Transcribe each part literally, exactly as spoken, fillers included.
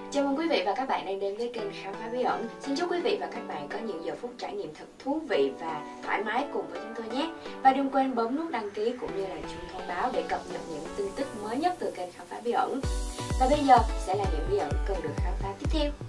Chào mừng quý vị và các bạn đang đến với kênh Khám phá bí ẩn. Xin chúc quý vị và các bạn có những giờ phút trải nghiệm thật thú vị và thoải mái cùng với chúng tôi nhé. Và đừng quên bấm nút đăng ký cũng như là chuông thông báo để cập nhật những tin tức mới nhất từ kênh Khám phá bí ẩn. Và bây giờ sẽ là những bí ẩn cần được khám phá tiếp theo.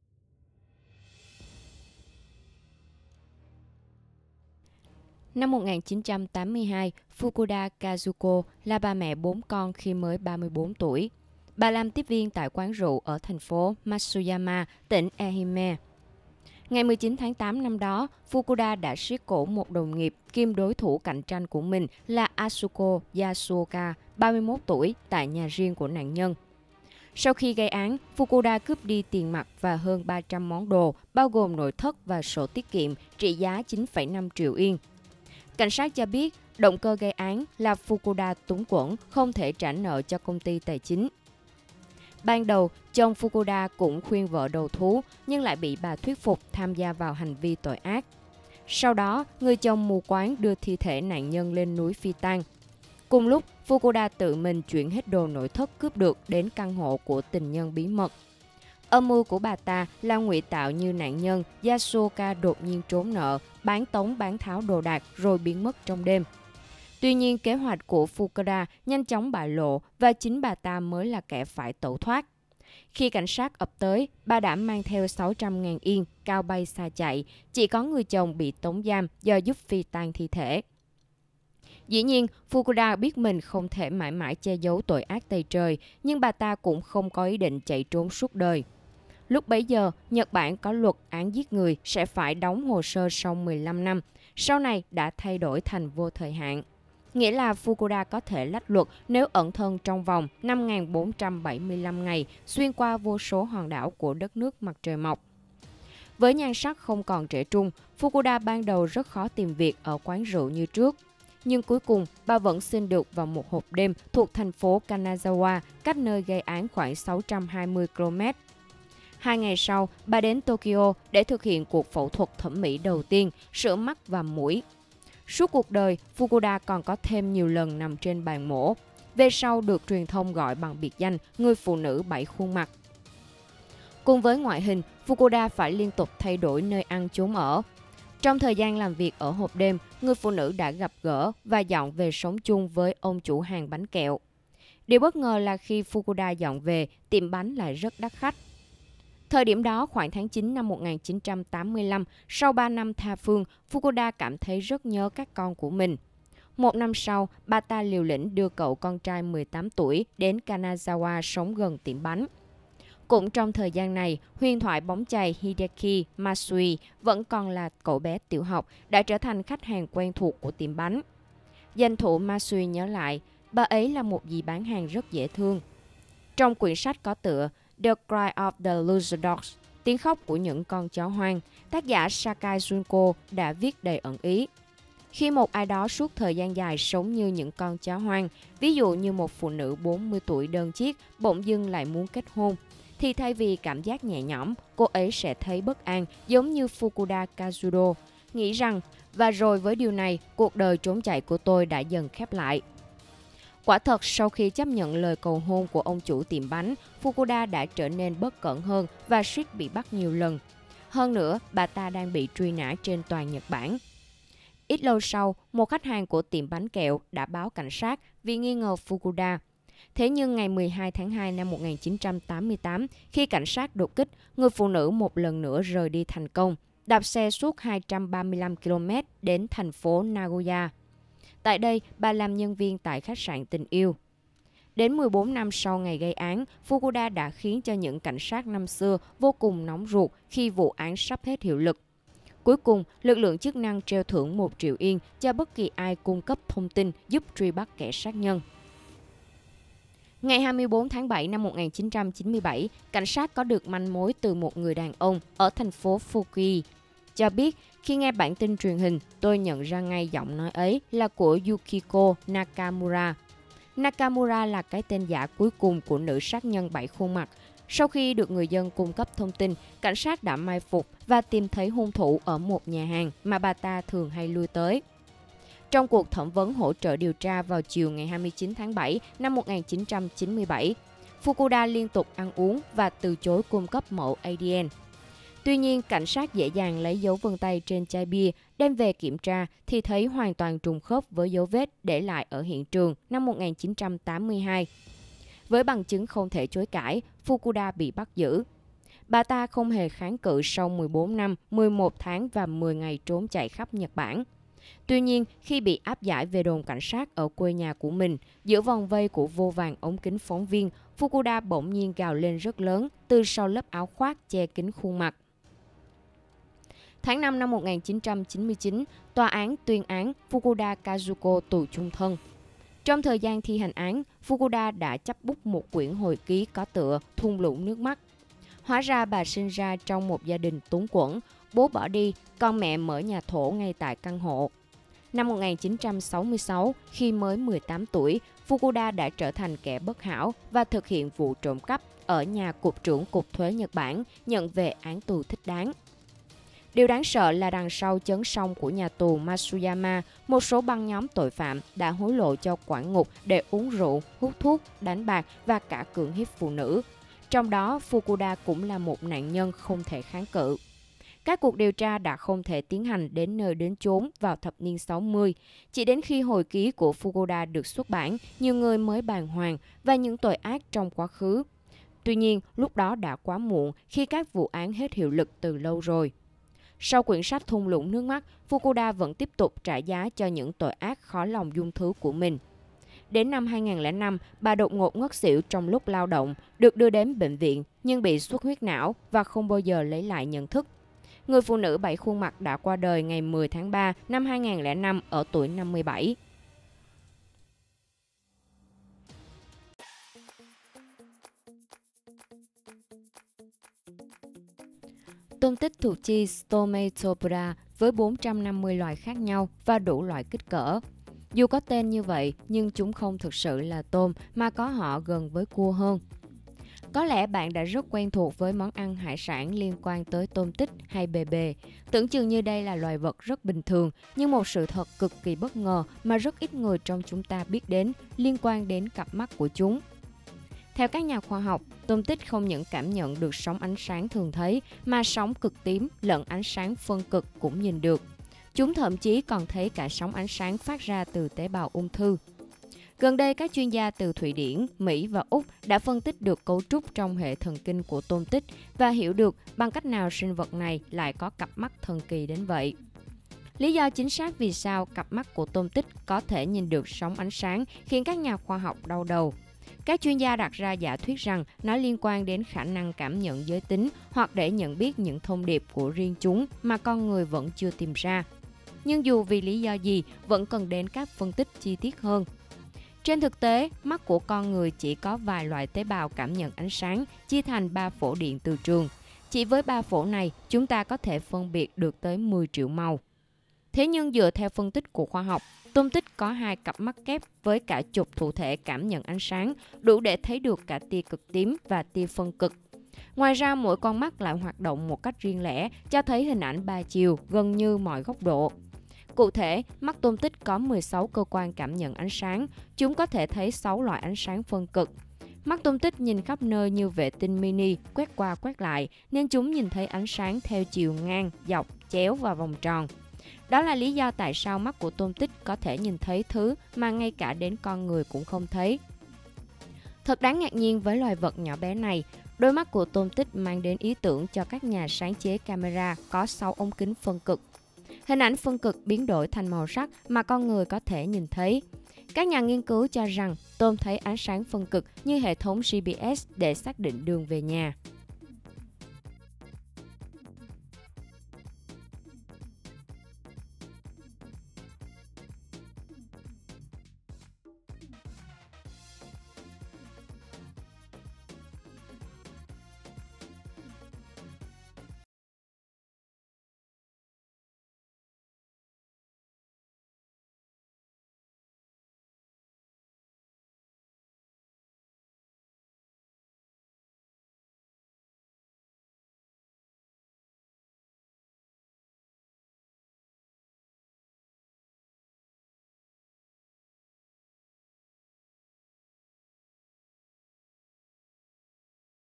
Năm một nghìn chín trăm tám mươi hai, Fukuda Kazuko là bà mẹ bốn con khi mới ba mươi bốn tuổi. Bà làm tiếp viên tại quán rượu ở thành phố Matsuyama, tỉnh Ehime. Ngày mười chín tháng tám năm đó, Fukuda đã siết cổ một đồng nghiệp kiêm đối thủ cạnh tranh của mình là Asuko Yasuoka, ba mươi mốt tuổi, tại nhà riêng của nạn nhân. Sau khi gây án, Fukuda cướp đi tiền mặt và hơn ba trăm món đồ, bao gồm nội thất và sổ tiết kiệm trị giá chín phẩy năm triệu yên. Cảnh sát cho biết động cơ gây án là Fukuda túng quẫn, không thể trả nợ cho công ty tài chính. Ban đầu, chồng Fukuda cũng khuyên vợ đầu thú nhưng lại bị bà thuyết phục tham gia vào hành vi tội ác. Sau đó, người chồng mù quáng đưa thi thể nạn nhân lên núi phi tang. Cùng lúc, Fukuda tự mình chuyển hết đồ nội thất cướp được đến căn hộ của tình nhân bí mật. Âm mưu của bà ta là ngụy tạo như nạn nhân Yasuoka đột nhiên trốn nợ, bán tống bán tháo đồ đạc rồi biến mất trong đêm. Tuy nhiên, kế hoạch của Fukuda nhanh chóng bại lộ và chính bà ta mới là kẻ phải tẩu thoát. Khi cảnh sát ập tới, bà đã mang theo sáu trăm nghìn yên, cao bay xa chạy. Chỉ có người chồng bị tống giam do giúp phi tang thi thể. Dĩ nhiên, Fukuda biết mình không thể mãi mãi che giấu tội ác tày trời, nhưng bà ta cũng không có ý định chạy trốn suốt đời. Lúc bấy giờ, Nhật Bản có luật án giết người sẽ phải đóng hồ sơ sau mười lăm năm, sau này đã thay đổi thành vô thời hạn. Nghĩa là Fukuda có thể lách luật nếu ẩn thân trong vòng năm nghìn bốn trăm bảy mươi lăm ngày xuyên qua vô số hòn đảo của đất nước mặt trời mọc. Với nhan sắc không còn trẻ trung, Fukuda ban đầu rất khó tìm việc ở quán rượu như trước. Nhưng cuối cùng, bà vẫn xin được vào một hộp đêm thuộc thành phố Kanazawa, cách nơi gây án khoảng sáu trăm hai mươi ki lô mét. Hai ngày sau, bà đến Tokyo để thực hiện cuộc phẫu thuật thẩm mỹ đầu tiên, sửa mắt và mũi. Suốt cuộc đời, Fukuda còn có thêm nhiều lần nằm trên bàn mổ. Về sau được truyền thông gọi bằng biệt danh người phụ nữ bảy khuôn mặt. Cùng với ngoại hình, Fukuda phải liên tục thay đổi nơi ăn chốn ở. Trong thời gian làm việc ở hộp đêm, người phụ nữ đã gặp gỡ và dọn về sống chung với ông chủ hàng bánh kẹo. Điều bất ngờ là khi Fukuda dọn về, tiệm bánh lại rất đắt khách. Thời điểm đó, khoảng tháng chín năm một nghìn chín trăm tám mươi lăm, sau ba năm tha phương, Fukuda cảm thấy rất nhớ các con của mình. Một năm sau, bà ta liều lĩnh đưa cậu con trai mười tám tuổi đến Kanazawa sống gần tiệm bánh. Cũng trong thời gian này, huyền thoại bóng chày Hideki Matsui vẫn còn là cậu bé tiểu học, đã trở thành khách hàng quen thuộc của tiệm bánh. Danh thủ Matsui nhớ lại, bà ấy là một dì bán hàng rất dễ thương. Trong quyển sách có tựa The Cry of the Loser Dogs, tiếng khóc của những con chó hoang, tác giả Sakai Junko đã viết đầy ẩn ý. Khi một ai đó suốt thời gian dài sống như những con chó hoang, ví dụ như một phụ nữ bốn mươi tuổi đơn chiếc bỗng dưng lại muốn kết hôn, thì thay vì cảm giác nhẹ nhõm, cô ấy sẽ thấy bất an giống như Fukuda Kazudo, nghĩ rằng và rồi với điều này, cuộc đời trốn chạy của tôi đã dần khép lại. Quả thật, sau khi chấp nhận lời cầu hôn của ông chủ tiệm bánh, Fukuda đã trở nên bất cẩn hơn và suýt bị bắt nhiều lần. Hơn nữa, bà ta đang bị truy nã trên toàn Nhật Bản. Ít lâu sau, một khách hàng của tiệm bánh kẹo đã báo cảnh sát vì nghi ngờ Fukuda. Thế nhưng ngày mười hai tháng hai năm một nghìn chín trăm tám mươi tám, khi cảnh sát đột kích, người phụ nữ một lần nữa rời đi thành công, đạp xe suốt hai trăm ba mươi lăm ki lô mét đến thành phố Nagoya. Tại đây, bà làm nhân viên tại khách sạn tình yêu. Đến mười bốn năm sau ngày gây án, Fukuda đã khiến cho những cảnh sát năm xưa vô cùng nóng ruột khi vụ án sắp hết hiệu lực. Cuối cùng, lực lượng chức năng treo thưởng một triệu yên cho bất kỳ ai cung cấp thông tin giúp truy bắt kẻ sát nhân. Ngày hai mươi bốn tháng bảy năm một nghìn chín trăm chín mươi bảy, cảnh sát có được manh mối từ một người đàn ông ở thành phố Fukui. Cho biết, khi nghe bản tin truyền hình, tôi nhận ra ngay giọng nói ấy là của Yukiko Nakamura. Nakamura là cái tên giả cuối cùng của nữ sát nhân bảy khuôn mặt. Sau khi được người dân cung cấp thông tin, cảnh sát đã mai phục và tìm thấy hung thủ ở một nhà hàng mà bà ta thường hay lui tới. Trong cuộc thẩm vấn hỗ trợ điều tra vào chiều ngày hai mươi chín tháng bảy năm một nghìn chín trăm chín mươi bảy, Fukuda liên tục ăn uống và từ chối cung cấp mẫu a đê en. Tuy nhiên, cảnh sát dễ dàng lấy dấu vân tay trên chai bia đem về kiểm tra thì thấy hoàn toàn trùng khớp với dấu vết để lại ở hiện trường năm một nghìn chín trăm tám mươi hai. Với bằng chứng không thể chối cãi, Fukuda bị bắt giữ. Bà ta không hề kháng cự sau mười bốn năm, mười một tháng và mười ngày trốn chạy khắp Nhật Bản. Tuy nhiên, khi bị áp giải về đồn cảnh sát ở quê nhà của mình, giữa vòng vây của vô vàn ống kính phóng viên, Fukuda bỗng nhiên gào lên rất lớn từ sau lớp áo khoác che kín khuôn mặt. Tháng năm năm một nghìn chín trăm chín mươi chín, tòa án tuyên án Fukuda Kazuko tù chung thân. Trong thời gian thi hành án, Fukuda đã chấp bút một quyển hồi ký có tựa Thung lũng nước mắt. Hóa ra bà sinh ra trong một gia đình túng quẫn, bố bỏ đi, con mẹ mở nhà thổ ngay tại căn hộ. Năm một nghìn chín trăm sáu mươi sáu, khi mới mười tám tuổi, Fukuda đã trở thành kẻ bất hảo và thực hiện vụ trộm cắp ở nhà Cục trưởng Cục Thuế Nhật Bản, nhận về án tù thích đáng. Điều đáng sợ là đằng sau chấn song của nhà tù Matsuyama, một số băng nhóm tội phạm đã hối lộ cho quản ngục để uống rượu, hút thuốc, đánh bạc và cả cưỡng hiếp phụ nữ. Trong đó, Fukuda cũng là một nạn nhân không thể kháng cự. Các cuộc điều tra đã không thể tiến hành đến nơi đến chốn vào thập niên sáu mươi. Chỉ đến khi hồi ký của Fukuda được xuất bản, nhiều người mới bàng hoàng và những tội ác trong quá khứ. Tuy nhiên, lúc đó đã quá muộn khi các vụ án hết hiệu lực từ lâu rồi. Sau quyển sách Thung lũng nước mắt, Fukuda vẫn tiếp tục trả giá cho những tội ác khó lòng dung thứ của mình. Đến năm hai nghìn không trăm lẻ năm, bà đột ngột ngất xỉu trong lúc lao động, được đưa đến bệnh viện nhưng bị xuất huyết não và không bao giờ lấy lại nhận thức. Người phụ nữ bảy khuôn mặt đã qua đời ngày mười tháng ba năm hai nghìn không trăm lẻ năm ở tuổi năm mươi bảy. Tôm tích thuộc chi Stomatopora với bốn trăm năm mươi loài khác nhau và đủ loại kích cỡ. Dù có tên như vậy, nhưng chúng không thực sự là tôm mà có họ gần với cua hơn. Có lẽ bạn đã rất quen thuộc với món ăn hải sản liên quan tới tôm tích hay bề bề. Tưởng chừng như đây là loài vật rất bình thường, nhưng một sự thật cực kỳ bất ngờ mà rất ít người trong chúng ta biết đến liên quan đến cặp mắt của chúng. Theo các nhà khoa học, tôm tích không những cảm nhận được sóng ánh sáng thường thấy, mà sóng cực tím lẫn ánh sáng phân cực cũng nhìn được. Chúng thậm chí còn thấy cả sóng ánh sáng phát ra từ tế bào ung thư. Gần đây, các chuyên gia từ Thụy Điển, Mỹ và Úc đã phân tích được cấu trúc trong hệ thần kinh của tôm tích và hiểu được bằng cách nào sinh vật này lại có cặp mắt thần kỳ đến vậy. Lý do chính xác vì sao cặp mắt của tôm tích có thể nhìn được sóng ánh sáng khiến các nhà khoa học đau đầu. Các chuyên gia đặt ra giả thuyết rằng nó liên quan đến khả năng cảm nhận giới tính hoặc để nhận biết những thông điệp của riêng chúng mà con người vẫn chưa tìm ra. Nhưng dù vì lý do gì, vẫn cần đến các phân tích chi tiết hơn. Trên thực tế, mắt của con người chỉ có vài loại tế bào cảm nhận ánh sáng chia thành ba phổ điện từ trường. Chỉ với ba phổ này, chúng ta có thể phân biệt được tới mười triệu màu. Thế nhưng dựa theo phân tích của khoa học, tôm tích có hai cặp mắt kép với cả chục thụ thể cảm nhận ánh sáng, đủ để thấy được cả tia cực tím và tia phân cực. Ngoài ra, mỗi con mắt lại hoạt động một cách riêng lẻ, cho thấy hình ảnh ba chiều gần như mọi góc độ. Cụ thể, mắt tôm tích có mười sáu cơ quan cảm nhận ánh sáng, chúng có thể thấy sáu loại ánh sáng phân cực. Mắt tôm tích nhìn khắp nơi như vệ tinh mini, quét qua quét lại, nên chúng nhìn thấy ánh sáng theo chiều ngang, dọc, chéo và vòng tròn. Đó là lý do tại sao mắt của tôm tích có thể nhìn thấy thứ mà ngay cả đến con người cũng không thấy. Thật đáng ngạc nhiên với loài vật nhỏ bé này, đôi mắt của tôm tích mang đến ý tưởng cho các nhà sáng chế camera có sáu ống kính phân cực. Hình ảnh phân cực biến đổi thành màu sắc mà con người có thể nhìn thấy. Các nhà nghiên cứu cho rằng tôm thấy ánh sáng phân cực như hệ thống giê pê ét để xác định đường về nhà.